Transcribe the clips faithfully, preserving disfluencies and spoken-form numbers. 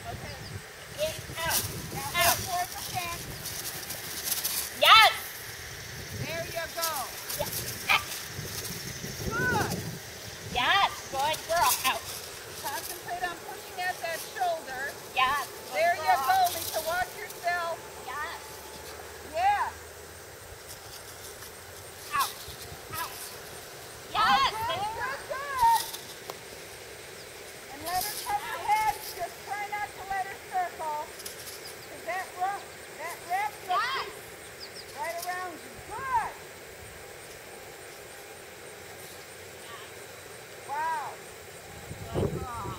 Okay. Get out. Now Out. go towards the fence. Yes. There you go. Yes. Good. Yes. Good girl. Out. Concentrate on pushing at that shoulder. Yes. There Good you girl. go, Lisa. Watch yourself. Yes. Yes. Out. Out. Yes. Good, There. good, good. And let her touch her head. Just try not to let her circle. Because that rope, that wrap will Yes. keep right around you. Good. Wow. Good girl.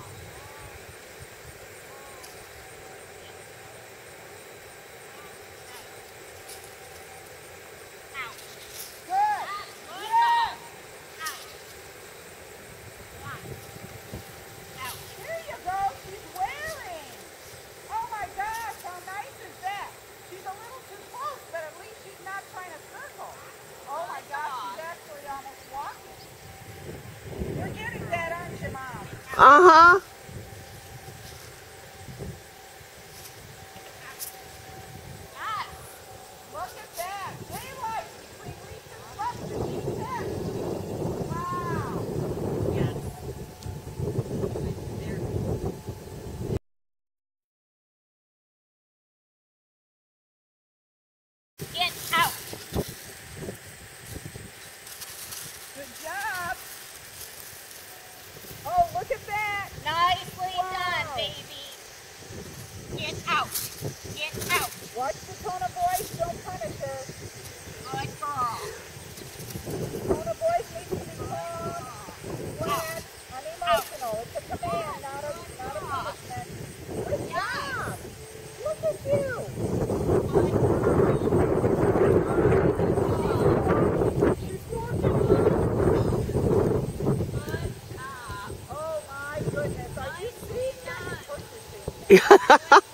Out. Good. Good Yes. Out. One. Out. There you go. She's wearing. Oh my gosh, how nice is that? She's a little too close, but at least she's not trying to circle. Oh my gosh, she's actually almost walking. You're getting that, aren't you, Mom? Uh-huh. Yes. Look at that. Daylight between Lisa's butts and she's in. Wow. Yes. Get out. Good job. Oh, look at that. Nicely Wow. done, baby. Get out. Get out. Watch the tone of voice. Don't punish her. Good girl. Tone of voice needs to be calm, flat, unemotional. It's a command, not a, not a punishment. Good job. Look at you. She's working. Oh my goodness. Are you seeing that? Of course you're seeing that.